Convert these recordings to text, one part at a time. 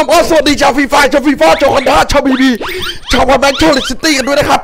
ผมก็สวัสดีชาวฟีฟ่าชาวคอนด้าชาวบีชาวบอลแบงค์ชาวเลสซิตี้กันด้วยนะครับ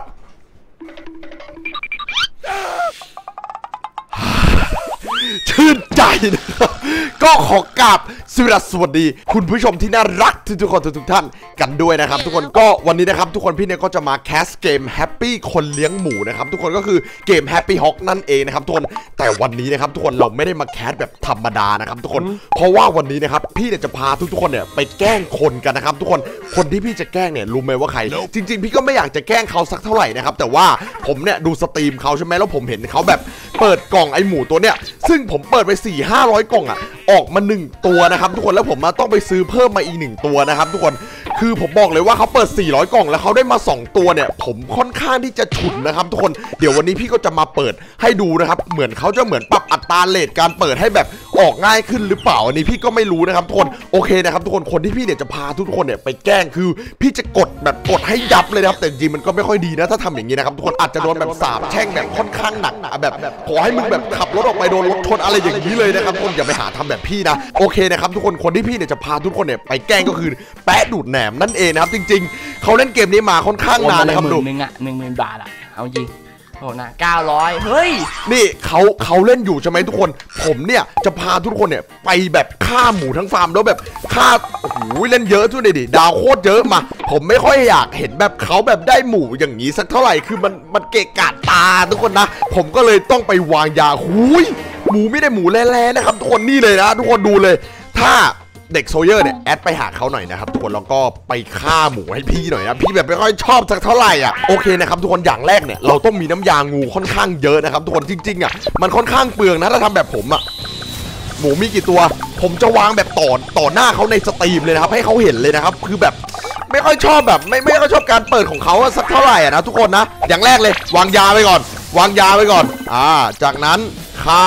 ชื่นใจนะครับก็ขอกราบสวัสดีคุณผู้ชมที่น่ารักทุกคนทุกท่านกันด้วยนะครับทุกคนก็วันนี้นะครับทุกคนพี่เนี่ยก็จะมาแคสเกม Happy คนเลี้ยงหมูนะครับทุกคนก็คือเกม Happy Hawk นั่นเองนะครับทุกคนแต่วันนี้นะครับทุกคนเราไม่ได้มาแคสแบบธรรมดานะครับทุกคนเพราะว่าวันนี้นะครับพี่เนี่ยจะพาทุกคนเนี่ยไปแกล้งคนกันนะครับทุกคนที่พี่จะแกล้งเนี่ยรู้ไหมว่าใครจริงๆพี่ก็ไม่อยากจะแกล้งเขาสักเท่าไหร่นะครับแต่ว่าผมเนี่ยดูสตรีมเขาใช่ไหมแล้วผมเห็นเขาแบบเปิดกล่องไอหมูตัวเนี้ยซึ่งผมเปิดไป 400-500 กล่องอะออกมา1ตัวนะครับทุกคนแล้วผมมาต้องไปซื้อเพิ่มมาอีก1ตัวนะครับทุกคนคือผมบอกเลยว่าเขาเปิด400กล่องแล้วเขาได้มา2ตัวเนี่ยผมค่อนข้างที่จะฉุนนะครับทุกคนเดี๋ยววันนี้พี่ก็จะมาเปิดให้ดูนะครับเหมือนเขาจะเหมือนปรับอัตราเรทการเปิดให้แบบออกง่ายขึ้นหรือเปล่าอันนี้พี่ก็ไม่รู้นะครับทุกคนโอเคนะครับทุกคนที่พี่เนี่ยจะพาทุกคนเนี่ยไปแกล้งคือพี่จะกดให้ยับเลยนะครับแต่จริงมันก็ไม่ค่อยดีนะถ้าทำอย่างนี้นะครับทุกคนอาจจะโดนแบบสาบแช่งแบบค่อนข้างหนักแบบขอให้มึงแบบขับรถออกไปโดนรถชนอะไรอย่างนี้เลยนะครับทุกคนอย่าไปหาทำแบบพี่นะโอเคนะครับทุกคนที่พี่เนี่ยจะพาทุกคนเนี่ยไปแกล้งก็คือแปะดูดแหนมนั่นเองนะครับจริงๆเขาเล่นเกมนี้มาค่อนข้างนานนะครับดู 10,000 บาทอะเอาจริงโอ้นะ900เฮ้ยนี่เขาเล่นอยู่ใช่ไหมทุกคนผมเนี่ยจะพาทุกคนเนี่ยไปแบบฆ่าหมูทั้งฟาร์มแล้วแบบฆ่าโอ้โหเล่นเยอะทุกดิดาวโคตรเยอะมาผมไม่ค่อยอยากเห็นแบบเขาแบบได้หมูอย่างนี้สักเท่าไหร่คือมันเกะกะตาทุกคนนะผมก็เลยต้องไปวางยาหุยหมูไม่ได้หมูแร่ๆนะครับทุกคนนี่เลยนะทุกคนดูเลยถ้าเด็กโซเยอร์เนี่ยแอดไปหาเขาหน่อยนะครับทุกคนแล้วก็ไปฆ่าหมูให้พี่หน่อยนะพี่แบบไม่ค่อยชอบสักเท่าไหร่อ่ะโอเคนะครับทุกคนอย่างแรกเนี่ยเราต้องมีน้ำยางูค่อนข้างเยอะนะครับทุกคนจริงๆอ่ะมันค่อนข้างเปลืองนะถ้าทำแบบผมอ่ะหมูมีกี่ตัวผมจะวางแบบต่อหน้าเขาในสตรีมเลยนะครับให้เขาเห็นเลยนะครับคือแบบไม่ค่อยชอบแบบไม่ค่อยชอบการเปิดของเขาสักเท่าไหร่อ่ะนะทุกคนนะอย่างแรกเลยวางยาไปก่อนจากนั้นฆ่า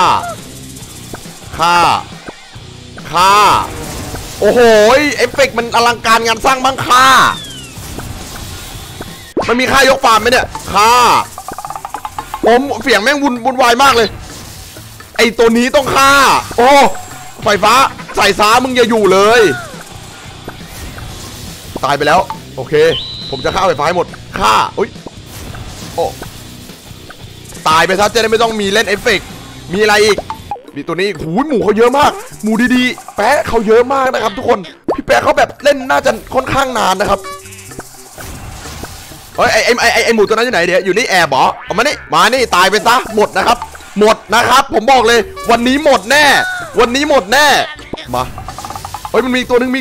โอ้โหเอฟเฟกต์มันอลังการงานสร้างบ้างค่ามันมีค่ายกฟาร์มไหมเนี่ยค่าผมเสียงแม่งวุ่นวายมากเลยไอตัวนี้ต้องฆ่าโอ้ไฟฟ้าใส่ซ้ามึงอย่าอยู่เลยตายไปแล้วโอเคผมจะฆ่าไฟฟ้าให้หมดฆ่าอุ้ยโอ้ตายไปซะจะได้ไม่ต้องมีเล่นเอฟเฟกต์มีอะไรอีกมีตัวนี้หูหมูเขาเยอะมากหมูดีๆแปะเขาเยอะมากนะครับทุกคนพี่แปะเขาแบบเล่นน่าจะค่อนข้างนานนะครับเฮ้ยไอหมูตัวนั้นอยู่ไหนเดี๋ยวอยู่นี่แอบเหรอเอามานี่ตายไปซะหมดนะครับผมบอกเลยวันนี้หมดแน่มาเฮ้ยมันมีตัวนึง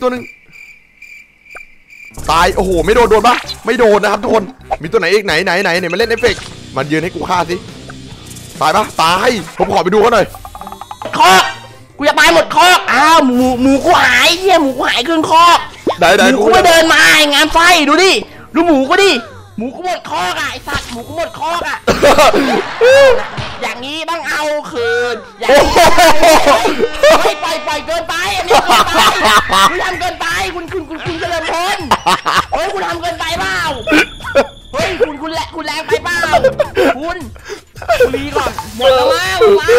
ตายโอ้โหไม่โดนปะไม่โดนนะครับทุกคนมีตัวไหนอีกไหนมาเล่นเอฟเฟกต์มันยืนให้กูฆ่าสิตายปะตายผมขอไปดูเขาหน่อยคอกกูจะตายหมดคอกอ้าวหมูกูหายเหี้ยหมูกูหายขึ้นคอกได้หมูกูไม่เดินมางานไฟดูดิดูหมูกูดิหมูกูหมดคอกอ่ะไอสัตว์หมูกูหมดคอกอ่ะอย่างนี้ต้องเอาคืนอย่างนี้ปล่อยเกินไปอันนี้คุณทำเกินไปคุณเจริญพลเฮ้ยคุณทำเกินไปเปล่าเฮ้ยคุณแรงไปเปล่าคุณมีก่อนหมดแล้วมั้ง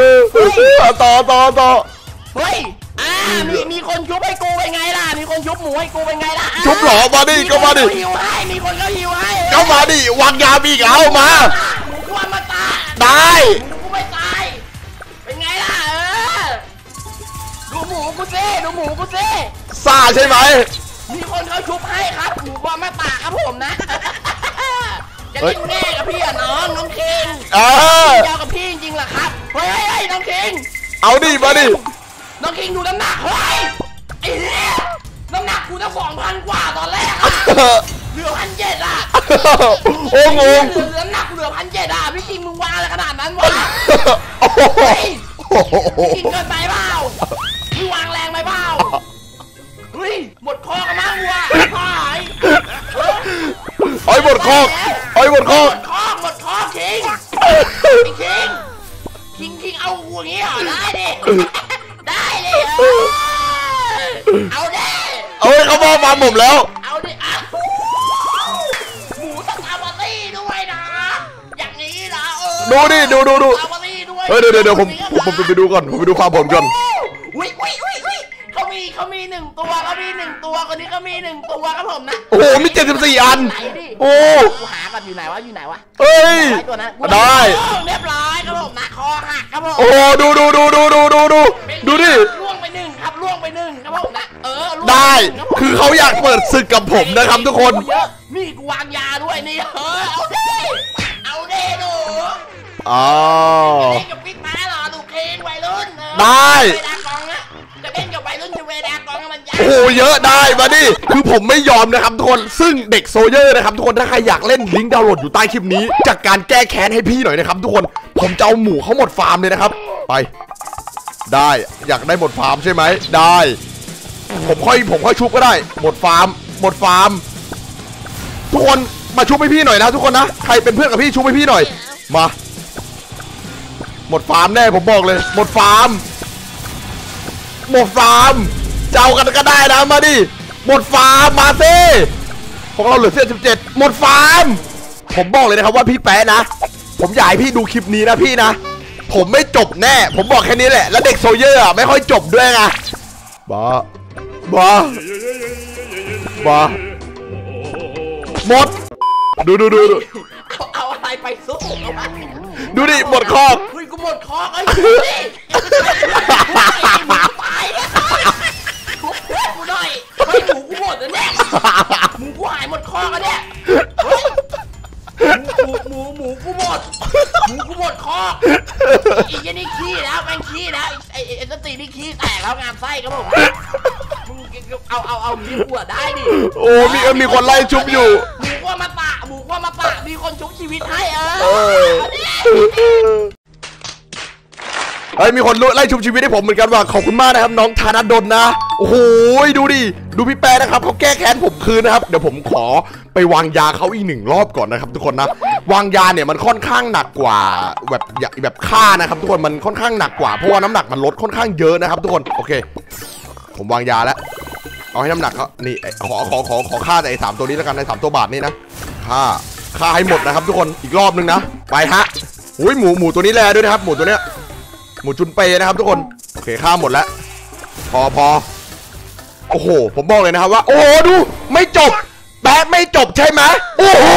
ต่อเฮ้ยมีคนชุบให้กูเป็นไงล่ะมีคนชุบหมูให้กูเป็นไงล่ะชุบหรอมาดิก็มาดิมีคนก็หิวให้ก็มาดิวางยาบีกเอามาหมูกูมาตายได้หมูกูไม่ตายเป็นไงล่ะดูหมูกูสิซ่าใช่ไหมมีคนเขาชุบให้ครับหมูกูมาตายครับผมนะจะเล่นแง่กับพี่อะน้องคิงเจ้ากับพี่จริงๆเหรอครับเฮ้ยน้องคิงเอาดิมาดิน้องคิงดูน้ำหนักเฮ้ยไอ้เนี่ยน้ำหนักกูจะ2,000 กว่าตอนแรกอะเหลือ1,700อะโอ้งงน้ำหนักเหลือ1,700อะพี่คิงมึงวางอะไรขนาดนั้นวะกินเกินไปเปล่ามึงวางแรงไปเปล่าเฮ้ยหมดคอกันมั้งวะหายหมดคอกคิงเอาหัวงี้เหรอได้ดิเอาดิเขามองมาผมแล้วเอาดิหมูต้องเอาปาร์ตี้ด้วยนะอย่างนี้นะดูเอาปาร์ตี้ด้วยเดี๋ยวผมไปดูก่อนผมไปดูความผมก่อนอุ้ยเขามี1 ตัวเขามี 1 ตัวคนนี้ก็มี1 ตัวครับผมนะโอ้โหมี74 อันโอ้กูหากันอยู่ไหนวะเอ้ยได้เรียบร้อยครับผมนะคอหักครับผมโอ้ดูดิล่วงไป1ครับล่วงไป1ครับผมนะได้คือเขาอยากเปิดศึกกับผมนะครับทุกคนนี่กูวางยาด้วยนี่เอาดิดูอ๋อเล่นกับพี่แป๊ะเหรอดูเคงวัยรุ่นได้จะเล่นกับวัยรุ่นจะเวดากองมันโอ้เยอะได้มาดิคือผมไม่ยอมนะครับทุกคนซึ่งเด็กโซเยอร์นะครับทุกคนถ้าใครอยากเล่นลิงก์ดาวน์โหลดอยู่ใต้คลิปนี้จากการแก้แค้นให้พี่หน่อยนะครับทุกคนผมจะเอาหมูเขาหมดฟาร์มเลยนะครับไปได้อยากได้หมดฟาร์มใช่ไหมได้ผมค่อยชุบก็ได้หมดฟาร์มทุกคนมาชุบให้พี่หน่อยนะทุกคนนะใครเป็นเพื่อนกับพี่ชุบให้พี่หน่อยมาหมดฟาร์มแน่ผมบอกเลยหมดฟาร์มเจ้ากันก็ได้นะมาดิหมดฟาร์มมาซิของเราเหลือ17หมดฟาร์มผมบอกเลยนะครับว่าพี่แป๊ะนะผมอยากให้พี่ดูคลิปนี้นะพี่นะผมไม่จบแน่ผมบอกแค่นี้แหละแล้วเด็กโซเยอร์ไม่ค่อยจบด้วยไงบ้าหมดดูเอาอะไรไปสู้ดูดิหมดคอกเฮ้ยกูหมดคอกไอ้กูหน่อยไม่หมูกูหมดแล้วเนี่ยหมูกูหายหมดคอกแล้วเนี่ยหมูกูหมดคอกอีกอย่างนี้ขี้แล้วแม่งขี้แล้วไอ้สตินี่ขี้แตกแล้วงามไส้ครับผมมึงเอามีหัวได้ดิโอ้มีคนไล่ชุบอยู่หมูว่ามาปะมีคนชุบชีวิตให้มีคนไล่ชุบชีวิตให้ผมเหมือนกันว่ะขอบคุณมากนะครับน้องธนดลนะโอ้โหดูพี่แปรนะครับเขาแก้แค้นผมคืนนะครับเดี๋ยวผมขอไปวางยาเขาอีก1 รอบก่อนนะครับทุกคนนะวางยาเนี่ยมันค่อนข้างหนักกว่าแบบฆ่านะครับทุกคนมันค่อนข้างหนักกว่าเพราะว่าน้ำหนักมันลดค่อนข้างเยอะนะครับทุกคนโอเคผมวางยาแล้วเอาให้น้ำหนักเขานี่ขอฆ่าแต่3 ตัวนี้แล้วกันใน3 ตัวบาทนี่นะฆ่าให้หมดนะครับทุกคนอีกรอบนึงนะไปฮะอุ้ยหมูตัวนี้แลด้วยนะครับหมูตัวเนี้ยหมูจุนเปนะครับทุกคนโอเคฆ่าหมดแล้วพอโอ้โหผมบอกเลยนะครับว่าโอ้โหดูไม่จบแป๊ะไม่จบใช่ไหมโอ้โห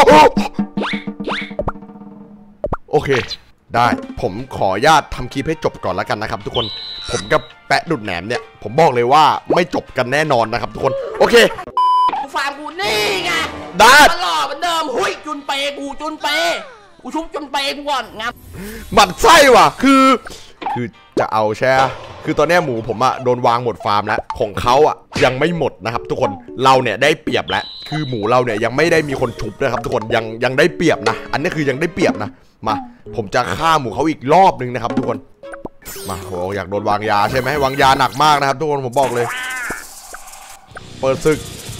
โอเคได้ผมขออนุญาตทำคลิปให้จบก่อนแล้วกันนะครับทุกคนผมกับแปะดุดแหนมเนี่ยผมบอกเลยว่าไม่จบกันแน่นอนนะครับทุกคนโอเคกูฟาร์มกูนี่ไงได้ตลอดเหมือนเดิมหุ้ยจุนเปกูชุบจุนเปกูก่อนงับหมั่นไส้ว่ะคือจะเอาแช่คือตอนนี้หมูผมอะโดนวางหมดฟาร์มแล้วของเขาอะยังไม่หมดนะครับทุกคนเราเนี่ยได้เปรียบแล้วคือหมูเราเนี่ยยังไม่ได้มีคนชุบนะครับทุกคนยังได้เปรียบนะอันนี้คือยังได้เปรียบนะมาผมจะฆ่าหมูเขาอีกรอบนึงนะครับทุกคนมาโหอยากโดนวางยาใช่ไหมวางยาหนักมากนะครับทุกคนผมบอกเลยเปิดศึก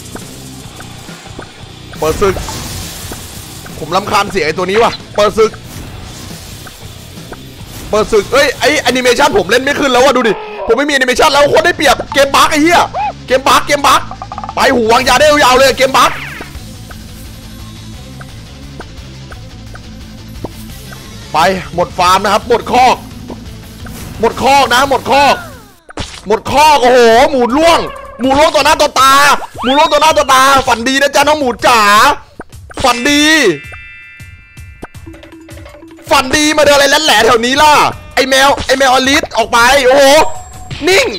ผมรำคาญเสียงไอ้ตัวนี้ว่ะเปิดศึกเอ้ยไอแอนิเมชันผมเล่นไม่ขึ้นแล้วว่ะดูดิผมไม่มีแอนิเมชันแล้วคนได้เปรียบเกมบั๊กไอ้เหี้ยเกมบั๊กไปหูวางยาได้ยาวเลยเกมบั๊กไปหมดฟาร์มนะครับหมดคอกนะหมดคอกโอ้โหหมูล่วงต่อหน้าต่อตาฝันดีนะจ๊ะน้องหมูจ๋าฝันดีมาเดินอะไรแหล่แถวนี้ล่ะไอแมวอลิสออกไปโอ้โหนิ่ง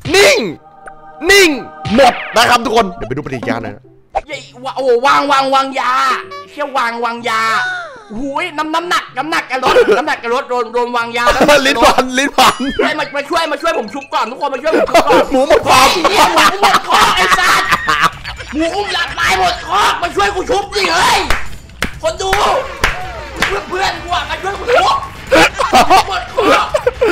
หมดนะครับทุกคนเดี๋ยวไปดูปฏิกิริยาหน่อยโอ้วางยาเชี่ยววางยาหูยน้ำหนักกระโดดโดนวางยาลิ้นพันมาช่วยผมชุบก่อนทุกคนมาช่วยผมชุบก่อนหมูหมดความหมูหมดคอไอ้สัตว์หมูหลับตายหมดคอมาช่วยกูชุบสิเฮ้ยคนดูเพื่อนกูมาช่วยกูชุบหมดคอ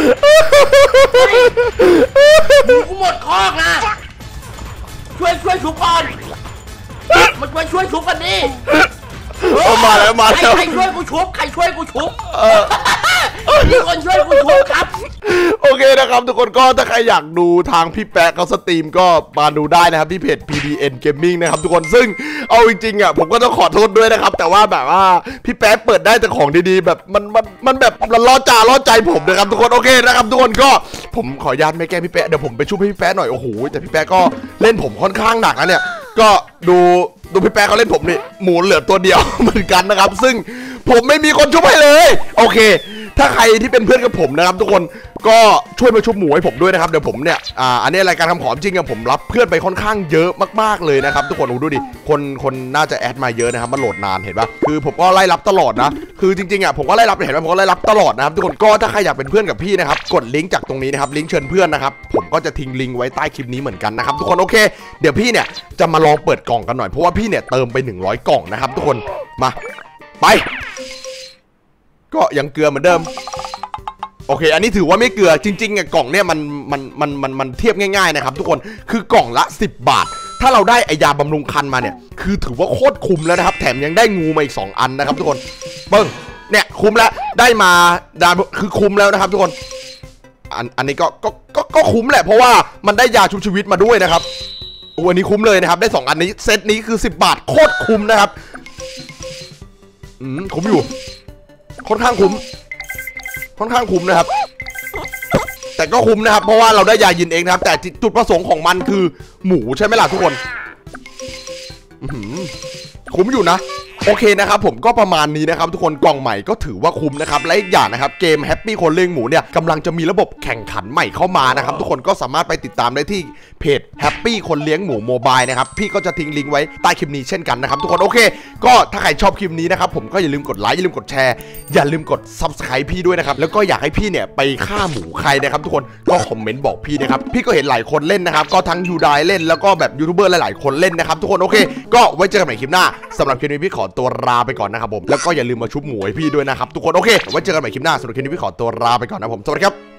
หมูกูหมดคอกนะช่วยชุบก่อนมาช่วยชุบกันดิมาแล้วใครช่วยกูชุบมีคนช่วยกูทุบครับโอเคนะครับทุกคนก็ถ้าใครอยากดูทางพี่แป๊ะเขาสตรีมก็มาดูได้นะครับที่เพจ PDN Gaming นะครับทุกคนซึ่งเอาจริงๆอ่ะผมก็ต้องขอโทษด้วยนะครับแต่ว่าแบบว่าพี่แป๊ะเปิดได้แต่ของดีๆแบบมันแบบล่อใจผมนะครับทุกคนโอเคนะครับทุกคนก็ผมขออนุญาตไม่แกล้งพี่แป๊ะเดี๋ยวผมไปช่วยพี่แป๊ะหน่อยโอ้โหแต่พี่แป๊ะก็เล่นผมค่อนข้างหนักนะเนี่ยก็ดูพี่แป๊ะเขาเล่นผมนี่หมูเหลือตัวเดียว เหมือนกันนะครับซึ่งผมไม่มีคนช่วยให้เลยโอเคถ้าใครที่เป็นเพื่อนกับผมนะครับทุกคนก็ช่วยมาชุบหมูให้ผมด้วยนะครับเดี๋ยวผมเนี่ยอันนี้รายการคำขอจริงๆผมรับเพื่อนไปค่อนข้างเยอะมากๆเลยนะครับทุกคนดูดิคนน่าจะแอดมาเยอะนะครับมันโหลดนานเห็นปะคือผมก็ไล่รับตลอดนะคือจริงๆผมก็ไล่รับเห็นไหมผมก็ไล่รับตลอดนะครับทุกคนก็ถ้าใครอยากเป็นเพื่อนกับพี่นะครับกดลิงก์จากตรงนี้นะครับลิงก์เชิญเพื่อนนะครับผมก็จะทิ้งลิงก์ไว้ใต้คลิปนี้เหมือนกันนะครับทุกคนโอเคเดี๋ยวพี่เนี่ยจะมาลองเปิดกล่องกันหน่อยเพราะว่าพี่เนี่ยเติมไป100กล่องนะครับทุกคนมาไปก็ยังเกลือเหมือนเดิมโอเคอันนี้ถือว่าไม่เกลือจริงๆกล่องเนี่ยมันเทียบง่ายๆนะครับทุกคนคือกล่องละ10 บาทถ้าเราได้ไอยาบำรุงคันมาเนี่ยคือถือว่าโคตรคุ้มแล้วนะครับแถมยังได้งูมาอีก2อันนะครับทุกคนเบิ้งเนี่ยคุ้มแล้วได้มาคือคุ้มแล้วนะครับทุกคนอันนี้ก็คุ้มแหละเพราะว่ามันได้ยาชุบชีวิตมาด้วยนะครับวันนี้คุ้มเลยนะครับได้2อันนี้เซตนี้คือ10 บาทโคตรคุ้มนะครับคุ้มอยู่ค่อนข้างคุ้มนะครับแต่ก็คุ้มนะครับเพราะว่าเราได้ยายินเองนะครับแต่จุดประสงค์ของมันคือหมูใช่ไหมล่ะทุกคนคุ้มอยู่นะโอเคนะครับผมก็ประมาณนี้นะครับทุกคนกล่องใหม่ก็ถือว่าคุ้มนะครับและอีกอย่างนะครับเกมแฮปปี้คนเลี้ยงหมูเนี่ยกำลังจะมีระบบแข่งขันใหม่เข้ามานะครับทุกคนก็สามารถไปติดตามได้ที่เพจแฮปปี้คนเลี้ยงหมูโมบายนะครับพี่ก็จะทิ้งลิงก์ไว้ใต้คลิปนี้เช่นกันนะครับทุกคนโอเคก็ถ้าใครชอบคลิปนี้นะครับผมก็อย่าลืมกดไลค์อย่าลืมกดแชร์อย่าลืมกด Subscribe พี่ด้วยนะครับแล้วก็อยากให้พี่เนี่ยไปฆ่าหมูใครนะครับทุกคนก็คอมเมนต์บอกพี่นะครับพี่ก็เห็นหลายคนเล่นนะครับก็ทั้งยูไดเล่นแล้วก็แบบยูทูบเบอร์หลายๆคนเล่นนะครับทุกคนโอเคก็ไว้เจอกันใหม่คลิปหน้าสำหรับคลิปนี้พี่ขอตัวลาไปก่อนนะครับผมแล้วก็อย่าลืมมาชุบหมูให้พี่ด้วยนะครับทุกคนโอเคไว้เจอกันใหม่คลิปหน้าสำหรับคลิปนี้พี่ขอตัวลาไปก่อนนะผมสวัสดีครับ